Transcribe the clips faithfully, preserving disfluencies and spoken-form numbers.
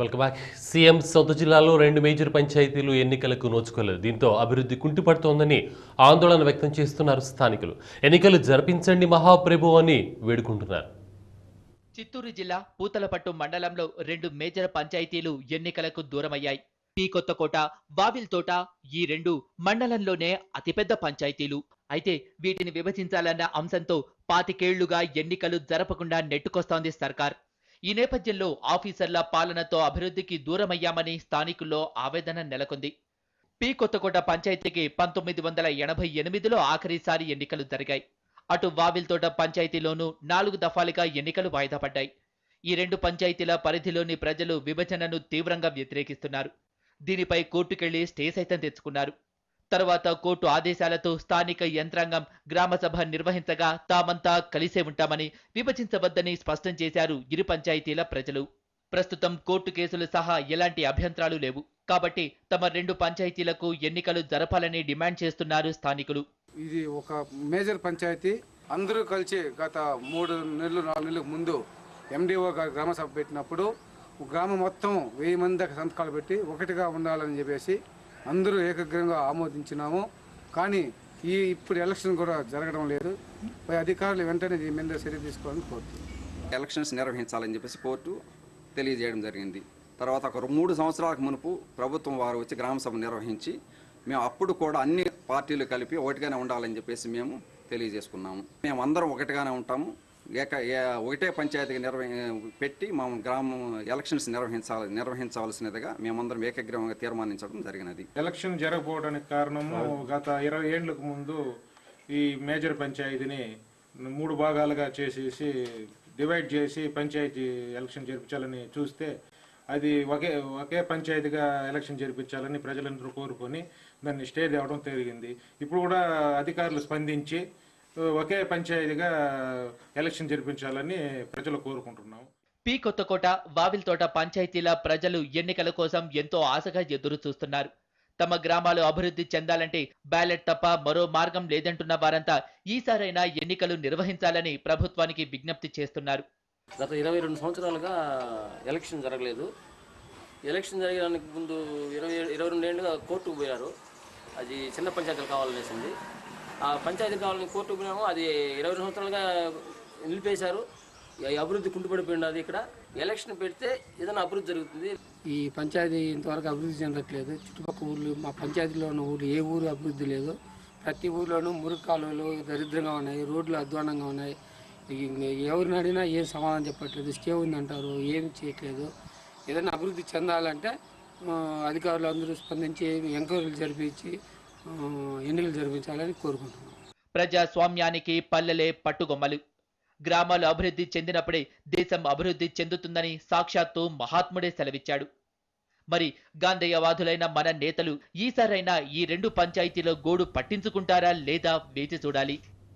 Welcome back. CM సొంత జిల్లాలో రెండు మేజర్ పంచాయతీలు ఎన్నికలకు నోచుకోలేదు. దీంతో అభివృద్ధి కుంటుపడుతోందని ఆందోళన వ్యక్తం చేస్తున్నారు స్థానికులు. ఎన్నికలు జరిపించండి మహాప్రభు అని వేడుకుంటున్నారు. చిత్తూరు జిల్లా పూతలపట్టు మండలంలో రెండు మేజర్ పంచాయతీలు ఎన్నికలకు దూరమయ్యాయి. పి కొత్తకోట, వావిల్తోట ఈ రెండు మండలంలోనే అతిపెద్ద పంచాయతీలు. అయితే వీటిని విభజించాలన్న అంశంతో పాతికేళ్లుగా ఎన్నికలు జరపకుండా నెట్టుకొస్తోంది సర్కార్. ఈ నేపథ్యంలో ఆఫీసర్ల పాలనతో అభివృద్ధికి దూరమయ్యామని స్థానికుల్లో ఆవేదన నెలకొంది. పి కొత్తకోట పంచాయతీకి పంతొమ్మిది వందల ఎనభై ఎనిమిదిలో ఆఖరిసారి ఎన్నికలు జరిగాయి. అటు వావిల్తోట పంచాయతీలోనూ నాలుగు దఫాలుగా ఎన్నికలు వాయిదా పడ్డాయి. ఈ రెండు పంచాయతీల పరిధిలోని ప్రజలు విభజనను తీవ్రంగా వ్యతిరేకిస్తున్నారు. దీనిపై కోర్టుకెళ్లి స్టే సైతం తెచ్చుకున్నారు. తర్వాత కోర్టు ఆదేశాలతో స్థానిక యంత్రాంగం గ్రామసభ నిర్వహించగా తామంతా కలిసే ఉంటామని, విభజించవద్దని స్పష్టం చేశారు ఇరు పంచాయతీల ప్రజలు. ప్రస్తుతం కోర్టు కేసులు సహా ఎలాంటి అభ్యంతరాలు లేవు. కాబట్టి తమ రెండు పంచాయతీలకు ఎన్నికలు జరపాలని డిమాండ్ చేస్తున్నారు స్థానికులు. ఇది ఒక మేజర్ పంచాయతీ. అందరూ కలిసి గత మూడు నెలలు నాలుగు నెలలకు ముందు ఎండిఓ గారు గ్రామసభ పెట్టినప్పుడు గ్రామం మొత్తం వెయ్యి మంది సంతకాలు పెట్టి ఒకటిగా ఉండాలని చెప్పేసి అందరూ ఏకగ్రంగా ఆమోదించినాము. కానీ ఈ ఇప్పుడు ఎలక్షన్ కూడా జరగడం లేదు. పై అధికారులు వెంటనే దీని మీద చర్య తీసుకోవాలని కోరుతున్నాం. ఎలక్షన్స్ నిర్వహించాలని చెప్పేసి కోర్టు తెలియజేయడం జరిగింది. తర్వాత ఒక మూడు సంవత్సరాలకు మునుపు ప్రభుత్వం వారు వచ్చి గ్రామసభ నిర్వహించి మేము అప్పుడు కూడా అన్ని పార్టీలు కలిపి ఒకటిగానే ఉండాలని చెప్పేసి మేము తెలియజేసుకున్నాము. మేము అందరం ఒకటిగానే ఉంటాము. ఏక ఒకటే పంచాయతీకి నిర్వహి పెట్టి మా గ్రామం ఎలక్షన్స్ నిర్వహించాలి నిర్వహించవలసినదిగా మేమందరం ఏకగ్రీవంగా తీర్మానించడం జరిగినది. ఎలక్షన్ జరగకపోవడానికి కారణము గత ఇరవై ఏళ్లకు ముందు ఈ మేజర్ పంచాయతీని మూడు భాగాలుగా చేసేసి డివైడ్ చేసి పంచాయతీ ఎలక్షన్ జరిపించాలని చూస్తే అది ఒకే ఒకే పంచాయతీగా ఎలక్షన్ జరిపించాలని ప్రజలందరూ కోరుకొని దాన్ని స్టే తేవడం జరిగింది. ఇప్పుడు కూడా అధికారులు స్పందించి ఒకే పంచాయతీగా ఎలక్షన్ జరిపించాలని ప్రజలు కోరుకుంటున్నాం. పి కొత్తకోట, వావిల్తోట పంచాయతీల ప్రజలు ఎన్నికల కోసం ఎంతో ఆశగా ఎదురు చూస్తున్నారు. తమ గ్రామాలు అభివృద్ధి చెందాలంటే బ్యాలెట్ తప్ప మరో మార్గం లేదంటున్న వారంతా ఈసారైనా ఎన్నికలు నిర్వహించాలని ప్రభుత్వానికి విజ్ఞప్తి చేస్తున్నారు. గత ఇరవై రెండు సంవత్సరాలుగా ఎలక్షన్ జరగలేదు. ఎలక్షన్ జరగడానికి ముందు ఇరవై ఇరవై రెండు ఏళ్ళుగా కోర్టుకు పోయారు. అది చిన్న పంచాయతీలు కావాలనేసింది. ఆ పంచాయతీ కావాలని కోర్టుకు పోయినాము. అది ఇరవై రెండు సంవత్సరాలుగా నిలిపేశారు. అభివృద్ధి కుంటుపడిపోయినది. ఇక్కడ ఎలక్షన్ పెడితే ఏదైనా అభివృద్ధి జరుగుతుంది. ఈ పంచాయతీ ఇంతవరకు అభివృద్ధి చెందట్లేదు. చుట్టుపక్కల ఊర్లు, మా పంచాయతీలో ఉన్న ఊర్లు ఏ ఊరు అభివృద్ధి లేదు. ప్రతి ఊర్లోనూ మురుగు కాలువలు దరిద్రంగా ఉన్నాయి, రోడ్లు అధ్వానంగా ఉన్నాయి. ఎవరిని అడిగినా ఏం సమాధానం చెప్పట్లేదు. స్టే ఉందంటారు, ఏం చేయట్లేదు. ఏదైనా అభివృద్ధి చెందాలంటే అధికారులు అందరూ స్పందించి ఎంక్వైరీలు జరిపించి ఎన్నికలు జరిపించాలని కోరుకుంటున్నాం. ప్రజాస్వామ్యానికి పల్లెలే పట్టుగొమ్మలు. గ్రామాలు అభివృద్ధి చెందినప్పుడే దేశం అభివృద్ధి చెందుతుందని సాక్షాత్తు మహాత్ముడే సెలవిచ్చాడు. మరి గాంధేయవాదులైన మన నేతలు ఈసారైనా ఈ రెండు పంచాయతీల గోడు పట్టించుకుంటారా లేదా వేచి చూడాలి.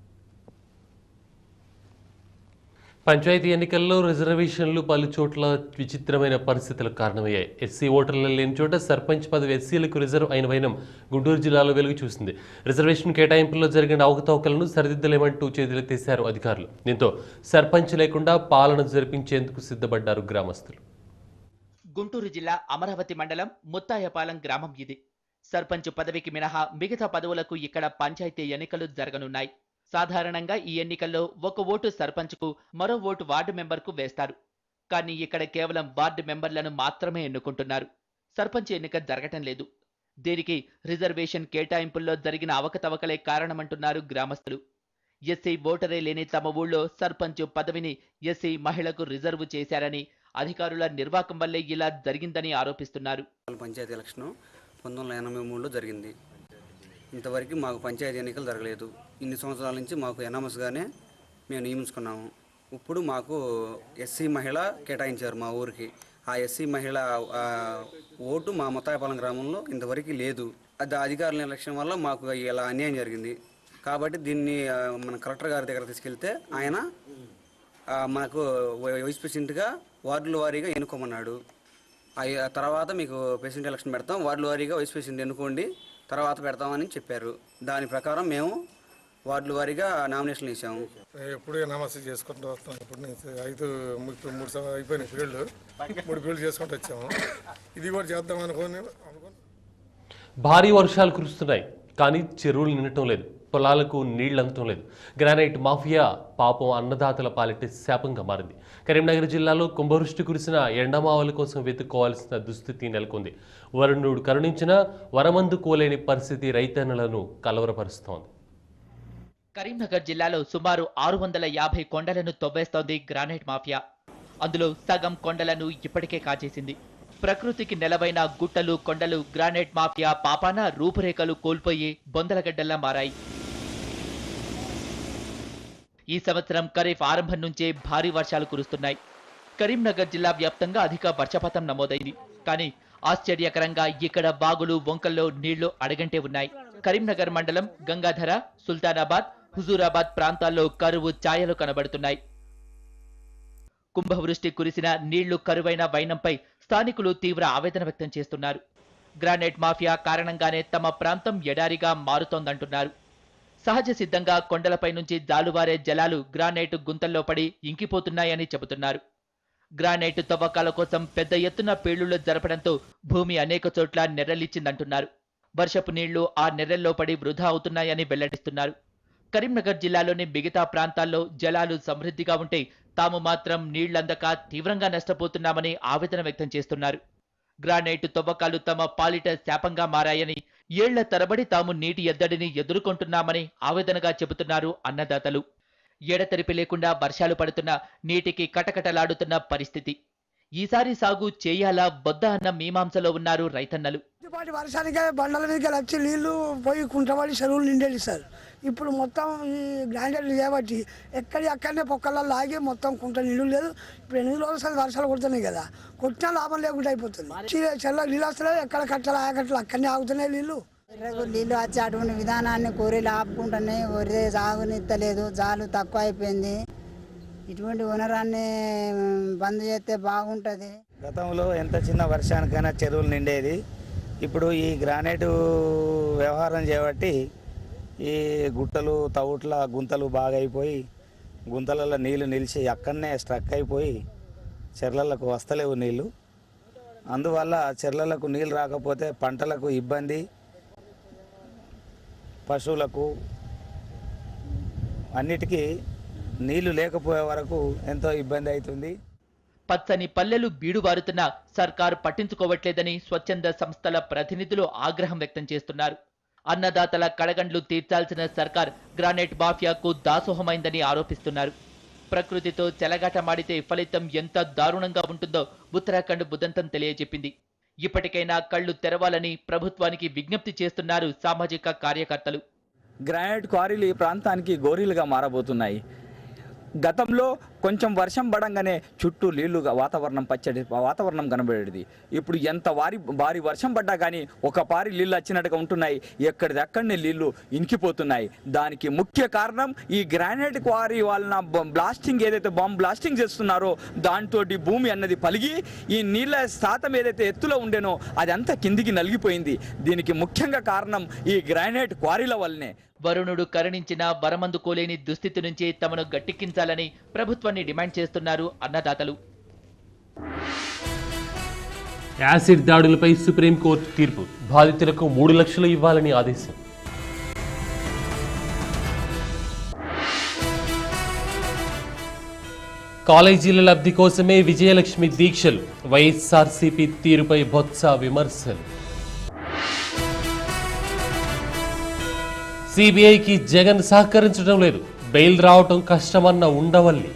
పంచాయతీ ఎన్నికల్లో రిజర్వేషన్లు పలు చోట్ల విచిత్రమైన పరిస్థితులకు కారణమయ్యాయి. ఎస్సీ ఓటర్లు లేని చోట సర్పంచ్ పదవి ఎస్సీలకు రిజర్వ్ అయిన వైనం గుంటూరు జిల్లాలో వెలుగు చూసింది. రిజర్వేషన్ కేటాయింపుల్లో జరిగిన అవకతవకలను సరిదిద్దలేమంటూ చేతులెత్తేశారు అధికారులు. దీంతో సర్పంచ్ లేకుండా పాలన జరిపించేందుకు సిద్ధపడ్డారు గ్రామస్తులు. గుంటూరు జిల్లా అమరావతి మండలం ముత్తాయపాలెం గ్రామం ఇది. సర్పంచ్ పదవికి మినహా మిగతా పదవులకు ఇక్కడ పంచాయతీ ఎన్నికలు జరగనున్నాయి. సాధారణంగా ఈ ఎన్నికల్లో ఒక ఓటు సర్పంచ్కు, మరో ఓటు వార్డు మెంబర్కు వేస్తారు. కానీ ఇక్కడ కేవలం వార్డు మెంబర్లను మాత్రమే ఎన్నుకుంటున్నారు. సర్పంచ్ ఎన్నిక జరగటం లేదు. దీనికి రిజర్వేషన్ కేటాయింపుల్లో జరిగిన అవకతవకలే కారణమంటున్నారు గ్రామస్తులు. ఎస్సీ ఓటరే లేని తమ ఊళ్ళో సర్పంచ్ పదవిని ఎస్సీ మహిళకు రిజర్వ్ చేశారని, అధికారుల నిర్వాకం వల్లే ఇలా జరిగిందని ఆరోపిస్తున్నారు. పంచాయతీ ఎలక్షన్ పంతొమ్మిది వందల ఎనభై మూడులో జరిగింది. ఇంతవరకు మాకు పంచాయతీ ఎన్నికలు జరగలేదు. ఇన్ని సంవత్సరాల నుంచి మాకు ఎనామస్గానే మేము నియమించుకున్నాము. ఇప్పుడు మాకు ఎస్సీ మహిళ కేటాయించారు మా ఊరికి. ఆ ఎస్సీ మహిళ ఓటు మా ముత్తాయపాలెం గ్రామంలో ఇంతవరకు లేదు. అది అధికారుల ఎలక్షన్ వల్ల మాకు ఇలా అన్యాయం జరిగింది. కాబట్టి దీన్ని మన కలెక్టర్ గారి దగ్గర తీసుకెళ్తే ఆయన మనకు వైస్ ప్రెసిడెంట్గా వార్డుల వారీగా ఎన్నుకోమన్నాడు. తర్వాత మీకు ప్రెసిడెంట్ ఎలక్షన్ పెడతాం, వార్డుల వారీగా వైస్ ప్రెసిడెంట్ ఎన్నుకోండి, తర్వాత పెడతామని చెప్పారు. దాని ప్రకారం మేము వార్డుల వారీగా నామినేషన్లు ఇచ్చాము. ఎప్పుడు నమస్తే చేసుకుంటూ వస్తాం. ఇప్పుడు నుంచి ఐదు ఇప్పుడు మూడు సంవత్సరాలు అయిపోయినాయి పీరియడ్లు, మూడు పీరియడ్లు చేసుకుంటూ వచ్చాము. ఇది కూడా చేద్దాం అనుకోని అనుకో భారీ వర్షాలు కురుస్తున్నాయి కానీ చెరువులు నిండటం లేదు, పొలాలకు నీళ్లు అందటం లేదు. గ్రానైట్ మాఫియా పాపం అన్నదాతల పాలిటే శాపంగా మారింది. కరీంనగర్ జిల్లాలో కుంభవృష్టి కురిసిన ఎండమావల కోసం వెతుక్కోవాల్సిన దుస్థితి నెలకొంది. వరుణుడు కరుణించిన వరమందు కోలేని పరిస్థితి రైతన్నలను కలవరపరుస్తోంది. కరీంనగర్ జిల్లాలో సుమారు ఆరు వందల యాభై కొండలను తవ్వేస్తోంది గ్రానైట్ మాఫియా. అందులో సగం కొండలను ఇప్పటికే కాజేసింది. ప్రకృతికి నెలవైన గుట్టలు కొండలు గ్రానైట్ మాఫియా పాపాన రూపురేఖలు కోల్పోయి బొందలగడ్డల్లా మారాయి. ఈ సంవత్సరం ఖరీఫ్ ఆరంభం నుంచే భారీ వర్షాలు కురుస్తున్నాయి. కరీంనగర్ జిల్లా వ్యాప్తంగా అధిక వర్షపాతం నమోదైంది. కానీ ఆశ్చర్యకరంగా ఇక్కడ బాగులు వంకల్లో నీళ్లు అడగంటే ఉన్నాయి. కరీంనగర్ మండలం గంగాధర, సుల్తానాబాద్, హుజూరాబాద్ ప్రాంతాల్లో కరువు ఛాయలు కనబడుతున్నాయి. కుంభవృష్టి కురిసిన నీళ్లు కరువైన వైనంపై స్థానికులు తీవ్ర ఆవేదన వ్యక్తం చేస్తున్నారు. గ్రానైట్ మాఫియా కారణంగానే తమ ప్రాంతం ఎడారిగా మారుతోందంటున్నారు. సహజ సిద్ధంగా కొండలపై నుంచి జాలువారే జలాలు గ్రానైట్ గుంతల్లో పడి ఇంకిపోతున్నాయని చెబుతున్నారు. గ్రానైట్ తవ్వకాల కోసం పెద్ద ఎత్తున పేలుళ్లు జరపడంతో భూమి అనేక చోట్ల నెర్రలిచ్చిందంటున్నారు. వర్షపు నీళ్లు ఆ నెర్రెల్లో పడి వృధా అవుతున్నాయని వెల్లడిస్తున్నారు. కరీంనగర్ జిల్లాలోని మిగతా ప్రాంతాల్లో జలాలు సమృద్ధిగా ఉంటే తాము మాత్రం నీళ్లందక తీవ్రంగా నష్టపోతున్నామని ఆవేదన వ్యక్తం చేస్తున్నారు. గ్రానైట్ తవ్వకాలు తమ పాలిట శాపంగా మారాయని, ఏళ్ల తరబడి తాము నీటి ఎద్దడిని ఎదుర్కొంటున్నామని ఆవేదనగా చెబుతున్నారు అన్నదాతలు. ఎడతెరిపి లేకుండా వర్షాలు పడుతున్న నీటికి కటకటలాడుతున్న పరిస్థితి. ఈసారి సాగు చేయాలా వద్దా అన్న మీమాంసలో ఉన్నారు రైతన్నలు. వర్షానికే బండల మీదకి వచ్చి నీళ్లు పోయి కుంటబడి చెరువులు నిండేది సార్. ఇప్పుడు మొత్తం ఈ గ్రాండెడ్ చేయబట్టి ఎక్కడి అక్కడనే పొక్కల్లో లాగి మొత్తం కుంట నీళ్ళు లేదు. ఇప్పుడు ఎనిమిది రోజులు సార్ వర్షాలు కొడుతున్నాయి కదా, కొట్టినా లాభం లేకుండా అయిపోతుంది. చెల్ల నీళ్ళు వస్తున్నాయి, ఎక్కడ కట్టాలి ఆయకట్లు అక్కడనే ఆగుతున్నాయి నీళ్ళు. నీళ్ళు వచ్చి అటువంటి విధానాన్ని కోరిలు ఆపుకుంటున్నాయి. ఒరే సాగునిత్తలేదు, జాలు తక్కువ అయిపోయింది. ఇటువంటి వనరాన్ని బంద్ చేస్తే బాగుంటుంది. గతంలో ఎంత చిన్న వర్షానికైనా చెరువులు నిండేది. ఇప్పుడు ఈ గ్రానైట్ వ్యవహారం చేయబట్టి ఈ గుట్టలు తవుట్ల గుంతలు బాగా అయిపోయి గుంతలలో నీళ్లు నిలిచి అక్కడనే స్ట్రక్ అయిపోయి చెర్లలకు వస్తలేవు నీళ్లు. అందువల్ల చెర్లలకు నీళ్ళు రాకపోతే పంటలకు ఇబ్బంది, పశువులకు అన్నిటికీ నీళ్లు లేకపోయే వరకు ఎంతో ఇబ్బంది అవుతుంది. పచ్చని పల్లెలు బీడువారుతున్నా సర్కారు పట్టించుకోవట్లేదని స్వచ్ఛంద సంస్థల ప్రతినిధులు ఆగ్రహం వ్యక్తం చేస్తున్నారు. అన్నదాతల కడగండ్లు తీర్చాల్సిన సర్కార్ గ్రానైట్ మాఫియాకు దాసోహమైందని ఆరోపిస్తున్నారు. ప్రకృతితో చెలగాటమాడితే ఫలితం ఎంత దారుణంగా ఉంటుందో ఉత్తరాఖండ్ బుదంతం తెలియజెప్పింది. ఇప్పటికైనా కళ్లు తెరవాలని ప్రభుత్వానికి విజ్ఞప్తి చేస్తున్నారు సామాజిక కార్యకర్తలు. గ్రానైట్ క్వారీలు ఈ ప్రాంతానికి గోరీలుగా మారబోతున్నాయి. గతంలో కొంచెం వర్షం పడంగానే చుట్టూ నీళ్లుగా వాతావరణం పచ్చడి వాతావరణం కనబడేది. ఇప్పుడు ఎంత వారి భారీ వర్షం పడ్డా కానీ ఒక పారి నీళ్ళు వచ్చినట్టుగా ఉంటున్నాయి. ఎక్కడిదక్కడనే నీళ్లు ఇంకిపోతున్నాయి. దానికి ముఖ్య కారణం ఈ గ్రానైట్ క్వారీ వలన బ్లాస్టింగ్ ఏదైతే బాంబ్ బ్లాస్టింగ్ చేస్తున్నారో దాంతో భూమి అన్నది పలిగి ఈ నీళ్ళ శాతం ఏదైతే ఎత్తులో ఉండేనో అది అంతా కిందికి నలిగిపోయింది. దీనికి ముఖ్యంగా కారణం ఈ గ్రానైట్ క్వారీల వల్లనే. వరుణుడు కరుణించిన వరమందుకోలేని దుస్థితి నుంచి తమను గట్టెక్కించాలని ప్రభుత్వాన్ని డిమాండ్ చేస్తున్నారు అన్నదాతలు. యాసిడ్ దాడులపై సుప్రీంకోర్టు తీర్పు, బాధితులకు మూడు లక్షలు ఇవ్వాలని ఆదేశం. కాలేజీల లబ్ధి కోసమే విజయలక్ష్మి దీక్షలు, వైఎస్ఆర్సీపీ తీరుపై బొత్స విమర్శలు. సిబిఐకి జగన్ సహకరించడం లేదు, బెయిల్ రావటం కష్టమన్న ఉండవల్లి.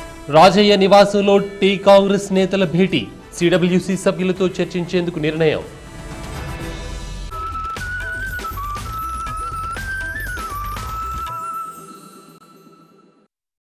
రాజయ్య నివాసంలో టీ కాంగ్రెస్ నేతల భేటీ, సిడబ్ల్యూసీ సభ్యులతో చర్చించేందుకు నిర్ణయం.